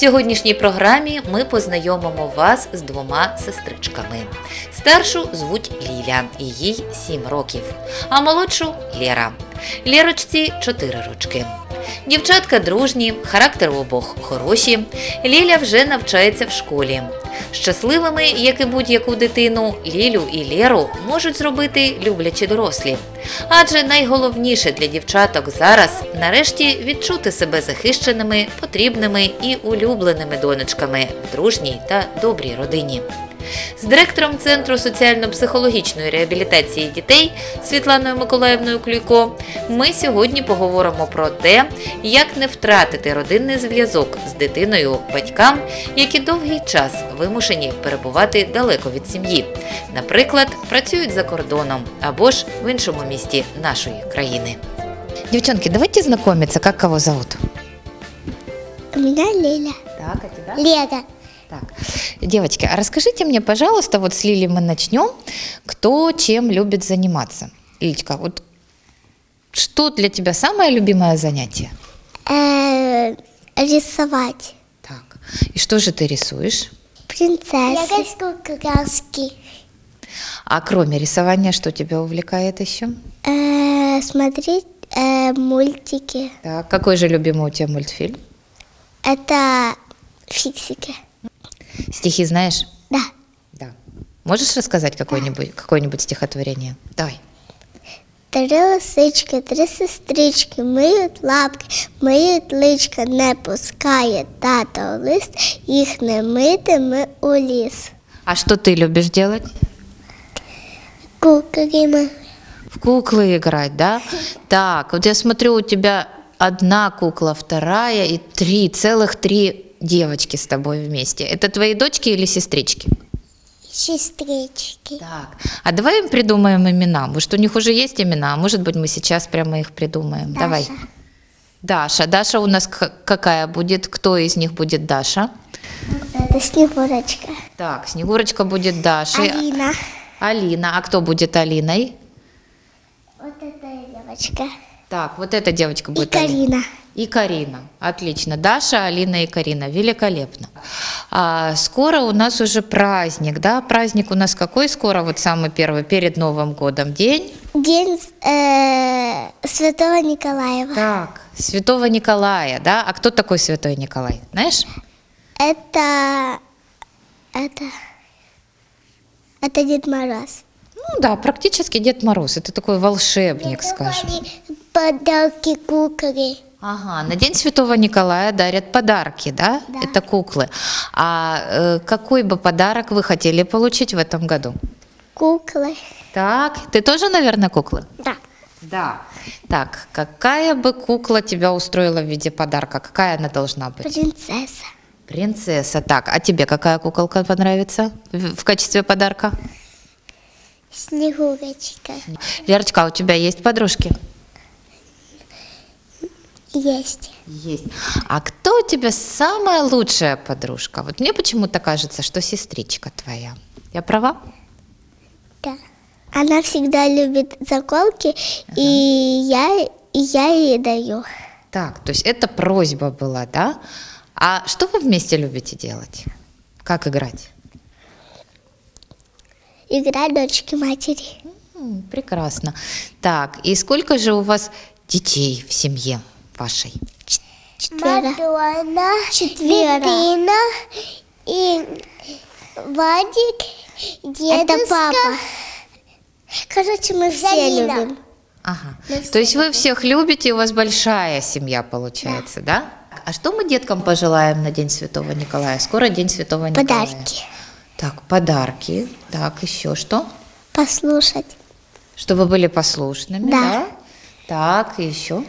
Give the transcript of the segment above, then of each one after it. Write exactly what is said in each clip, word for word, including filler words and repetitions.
сьогоднішній програмі ми познайомимо вас з двома сестричками. Старшу звуть Ліля, і їй сім років, а молодшу – Лєра. Лєрочці чотири рочки. Дівчатка дружні, характер у обох хороші. Ліля вже навчається в школі. Щасливими, як і будь-яку дитину, Лілю і Лєру можуть зробити люблячі дорослі. Адже найголовніше для дівчаток зараз – нарешті відчути себе захищеними, потрібними і улюбленими донечками в дружній та добрій родині. З директором Центру соціально-психологічної реабілітації дітей Світланою Миколаївною Клюйко ми сьогодні поговоримо про те, як не втратити родинний зв'язок з дитиною батькам, які довгий час вимушені перебувати далеко від сім'ї. Наприклад, працюють за кордоном або ж в іншому місті нашої країни. Девчонки, давайте знакомиться, как кого зовут? Меня Лиля. Так, а тебя? Лера. Так, девочки, а расскажите мне, пожалуйста, вот с Лилей мы начнем, кто чем любит заниматься. Лилечка, вот что для тебя самое любимое занятие? Э, рисовать. Так, и что же ты рисуешь? Принцессы. Краски. А кроме рисования, что тебя увлекает еще? Э, смотреть э, мультики. Так, какой же любимый у тебя мультфильм? Это фиксики. Стихи знаешь? Да. Да. Можешь рассказать какое-нибудь, какое-нибудь стихотворение? Давай. Три лисички, три сестрички, миють лапки, миють личка, не пускає тато в лист, їх не мити ми у ліс. А что ты любишь делать? Кукріми. В куклы играть, да? Так, вот я смотрю, у тебя одна кукла, вторая и три, целых три девочки с тобой вместе. Это твои дочки или сестрички? Сестрички. Так, а давай им придумаем имена. Может, у них уже есть имена, а может быть, мы сейчас прямо их придумаем. Даша. Давай. Даша. Даша у нас к- какая будет? Кто из них будет Даша? Это Снегурочка. Так, Снегурочка будет Дашей. Алина. Алина. А кто будет Алиной? Вот эта девочка. Так, вот эта девочка И будет Алиной. Карина. И Карина. Отлично. Даша, Алина и Карина. Великолепно. А, скоро у нас уже праздник, да? Праздник у нас какой скоро? Вот самый первый, перед Новым годом. День? День э, Святого Николаева. Так, Святого Николая, да? А кто такой Святой Николай? Знаешь? Это, это, это Дед Мороз. Ну да, практически Дед Мороз. Это такой волшебник, скажем. Подарки кукле. Ага, на День Святого Николая дарят подарки, да? Да. Это куклы. А э, какой бы подарок вы хотели получить в этом году? Куклы. Так, ты тоже, наверное, куклы? Да. Да. Так, какая бы кукла тебя устроила в виде подарка? Какая она должна быть? Принцесса. Принцесса. Так, а тебе какая куколка понравится в, в качестве подарка? Снегурочка. Лерочка, а у тебя есть подружки? Есть. Есть. А кто у тебя самая лучшая подружка? Вот мне почему-то кажется, что сестричка твоя. Я права? Да. Она всегда любит заколки, и я, и я ей даю. Так, то есть это просьба была, да? А что вы вместе любите делать? Как играть? Играть дочки матери. М, прекрасно. Так, и сколько же у вас детей в семье вашей? Четверо. Мадонна, Четверо. И Вадик, дедушка. Это папа. Короче, мы все Залина. любим. Ага. То есть вы всех любите, и у вас большая семья получается, да? А что мы деткам пожелаем на День Святого Николая? Скоро День Святого Николая. Подарки. Так, подарки. Так, еще что? Послушать. Чтобы были послушными, да? Да. Так, и еще?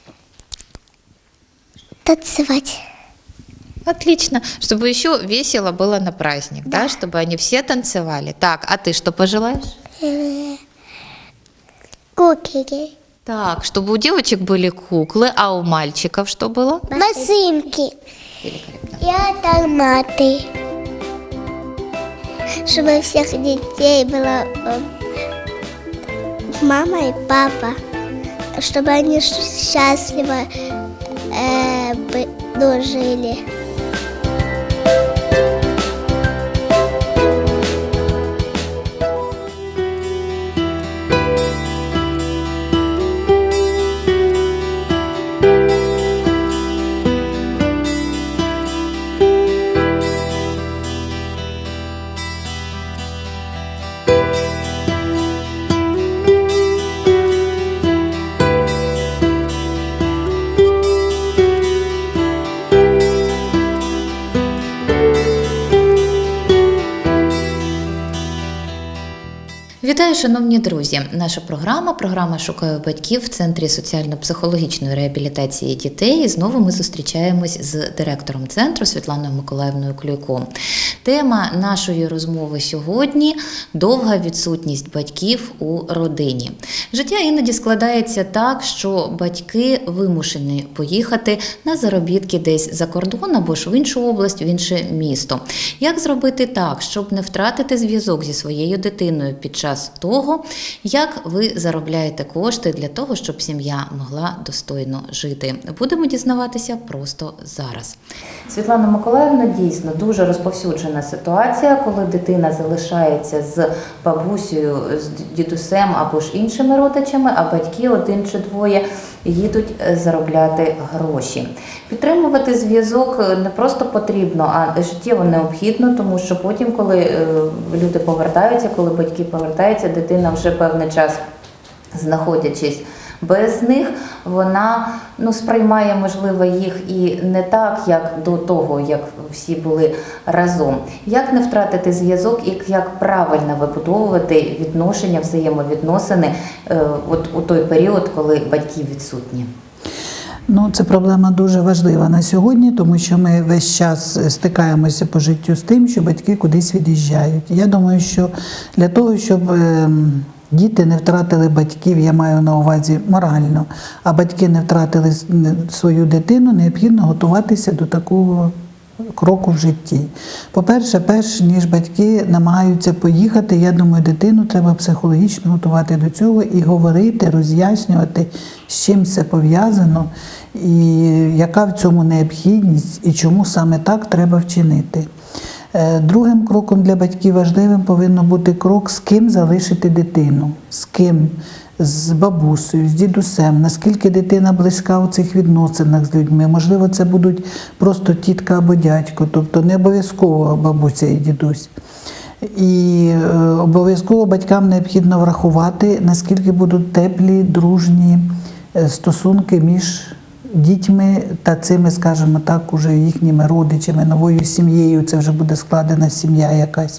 Танцевать. Отлично. Чтобы еще весело было на праздник, да? Да. Чтобы они все танцевали. Так, а ты что пожелаешь? Э, Кукли. Так, чтобы у девочек были куклы, а у мальчиков что было? Машинки. Великолепно. И автоматы. Чтобы у всех детей было э, мама и папа. Чтобы они ш- счастливо э, бы- жили. Вітаю, шановні друзі! Наша програма, програма «Шукаю батьків» в Центрі соціально-психологічної реабілітації дітей. І знову ми зустрічаємось з директором центру Світланою Миколаївною Клюйко. Тема нашої розмови сьогодні – довга відсутність батьків у родині. Життя іноді складається так, що батьки вимушені поїхати на заробітки десь за кордон або ж в іншу область, в інше місто. Як зробити так, щоб не втратити зв'язок зі своєю дитиною під час того, як ви заробляєте кошти для того, щоб сім'я могла достойно жити? Будемо дізнаватися просто зараз. Світлана Миколаївна, дійсно дуже розповсюджена ситуація, коли дитина залишається з бабусею, з дідусем або ж іншими родичами, а батьки один чи двоє їдуть заробляти гроші. Підтримувати зв'язок не просто потрібно, а життєво необхідно, тому що потім, коли люди повертаються, коли батьки повертаються, дитина вже певний час, знаходячись без них, вона ну, сприймає, можливо, їх і не так, як до того, як всі були разом. Як не втратити зв'язок і як правильно вибудовувати відношення, взаємовідносини е, от у той період, коли батьки відсутні? Ну, це проблема дуже важлива на сьогодні, тому що ми весь час стикаємося по життю з тим, що батьки кудись від'їжджають. Я думаю, що для того, щоб е, діти не втратили батьків, я маю на увазі морально, а батьки не втратили свою дитину, необхідно готуватися до такого кроку в житті. По-перше, перш ніж батьки намагаються поїхати, я думаю, дитину треба психологічно готувати до цього і говорити, роз'яснювати, з чим це пов'язано, і яка в цьому необхідність, і чому саме так треба вчинити. Другим кроком для батьків важливим повинно бути крок, з ким залишити дитину, з ким, з бабусею, з дідусем, наскільки дитина близька у цих відносинах з людьми. Можливо, це будуть просто тітка або дядько, тобто не обов'язково бабуся і дідусь. І е, обов'язково батькам необхідно врахувати, наскільки будуть теплі, дружні стосунки між дітьми та цими, скажімо так, уже їхніми родичами, новою сім'єю, це вже буде складена сім'я якась.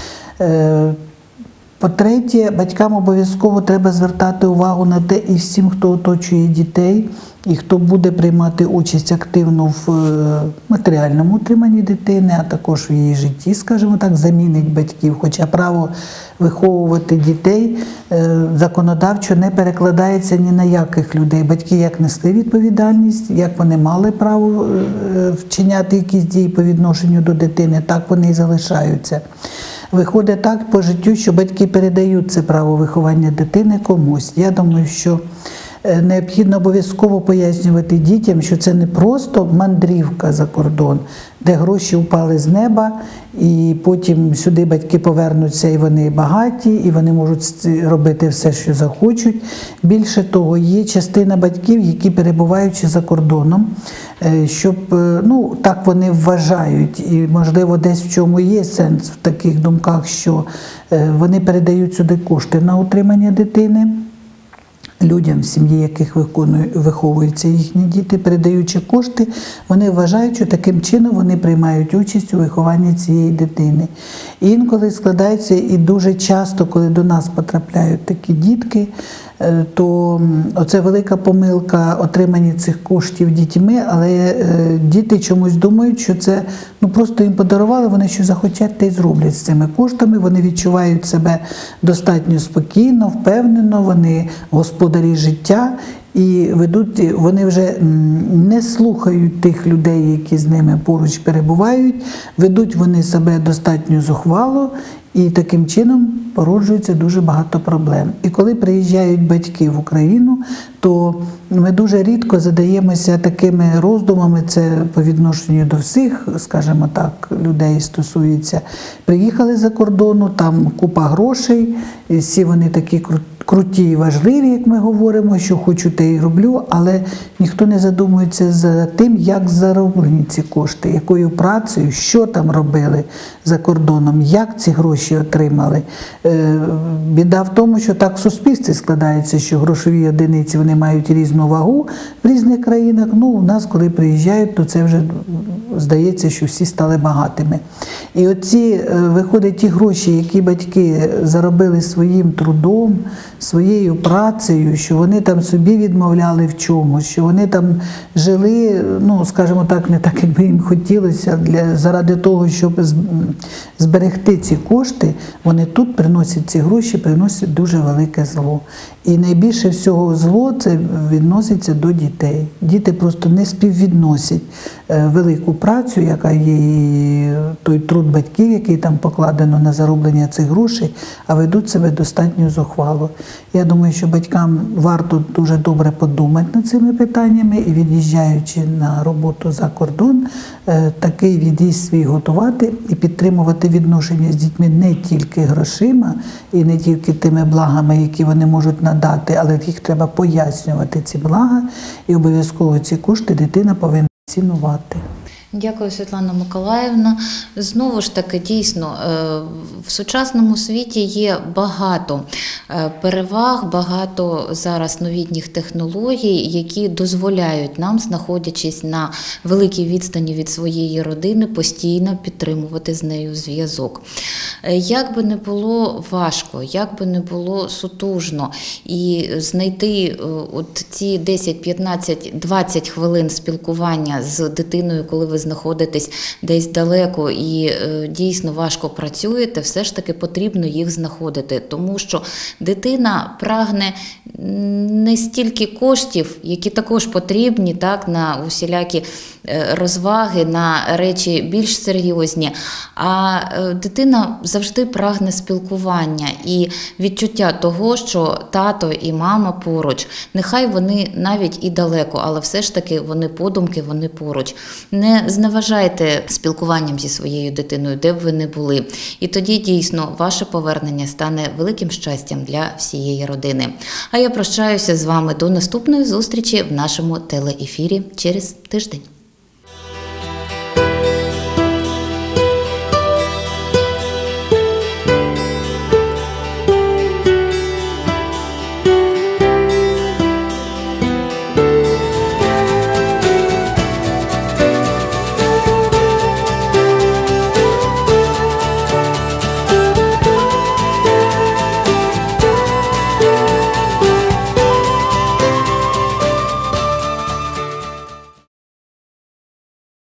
Е, По-третє, батькам обов'язково треба звертати увагу на те, і всім, хто оточує дітей, і хто буде приймати участь активно в матеріальному утриманні дитини, а також в її житті, скажімо так, замінить батьків. Хоча право виховувати дітей законодавчо не перекладається ні на яких людей. Батьки як несли відповідальність, як вони мали право вчиняти якісь дії по відношенню до дитини, так вони і залишаються. Виходить так по життю, що батьки передають це право виховання дитини комусь. Я думаю, що необхідно обов'язково пояснювати дітям, що це не просто мандрівка за кордон, де гроші впали з неба, і потім сюди батьки повернуться, і вони багаті, і вони можуть робити все, що захочуть. Більше того, є частина батьків, які, перебуваючи за кордоном, щоб, ну, так вони вважають, і, можливо, десь в чому є сенс в таких думках, що вони передають сюди кошти на утримання дитини, людям, в сім'ї яких виховуються їхні діти, передаючи кошти, вони вважають, що таким чином вони приймають участь у вихованні цієї дитини. І інколи складається, і дуже часто, коли до нас потрапляють такі дітки, то оце велика помилка отримання цих коштів дітьми, але діти чомусь думають, що це ну, просто їм подарували, вони що захотять, те й зроблять з цими коштами, вони відчувають себе достатньо спокійно, впевнено, вони господарі життя, і ведуть, вони вже не слухають тих людей, які з ними поруч перебувають, ведуть вони себе достатньо зухвало, і таким чином породжується дуже багато проблем. І коли приїжджають батьки в Україну, то ми дуже рідко задаємося такими роздумами, це по відношенню до всіх, скажімо так, людей стосується. Приїхали за кордону, там купа грошей, всі вони такі круті і важливі, як ми говоримо, що хочу, те й роблю, але ніхто не задумується за тим, як зароблені ці кошти, якою працею, що там робили за кордоном, як ці гроші отримали. Біда в тому, що так в суспільстві складається, що грошові одиниці вони мають різну вагу в різних країнах. Ну, у нас, коли приїжджають, то це вже здається, що всі стали багатими. І оці, виходять, ті гроші, які батьки заробили своїм трудом, своєю працею, що вони там собі відмовляли в чомусь, що вони там жили, ну, скажімо так, не так, як би їм хотілося, для, заради того, щоб зберегти ці кошти, вони тут приносять ці гроші, приносять дуже велике зло. І найбільше всього зло це відноситься до дітей. Діти просто не співвідносять велику працю, яка є, і той труд батьків, який там покладено на зароблення цих грошей, а ведуть себе достатньо зухвало. Я думаю, що батькам варто дуже добре подумати над цими питаннями і, від'їжджаючи на роботу за кордон, такий від'їзд свій готувати і підтримувати відношення з дітьми не тільки грошима і не тільки тими благами, які вони можуть надати, але їх треба пояснювати, ці блага, і обов'язково ці кошти дитина повинна цінувати. Дякую, Світлана Миколаївна. Знову ж таки, дійсно, в сучасному світі є багато переваг, багато зараз новітніх технологій, які дозволяють нам, знаходячись на великій відстані від своєї родини, постійно підтримувати з нею зв'язок. Як би не було важко, як би не було сутужно, і знайти от ці десять, п'ятнадцять, двадцять хвилин спілкування з дитиною, коли ви знаходитесь десь далеко і е, дійсно важко працюєте, все ж таки потрібно їх знаходити, тому що дитина прагне не стільки коштів, які також потрібні, так, на усілякі розваги, на речі більш серйозні, а дитина завжди прагне спілкування і відчуття того, що тато і мама поруч, нехай вони навіть і далеко, але все ж таки вони подумки, вони поруч. Не зневажайте спілкуванням зі своєю дитиною, де б ви не були. І тоді дійсно ваше повернення стане великим щастям для всієї родини. А я прощаюся з вами до наступної зустрічі в нашому телеефірі через тиждень.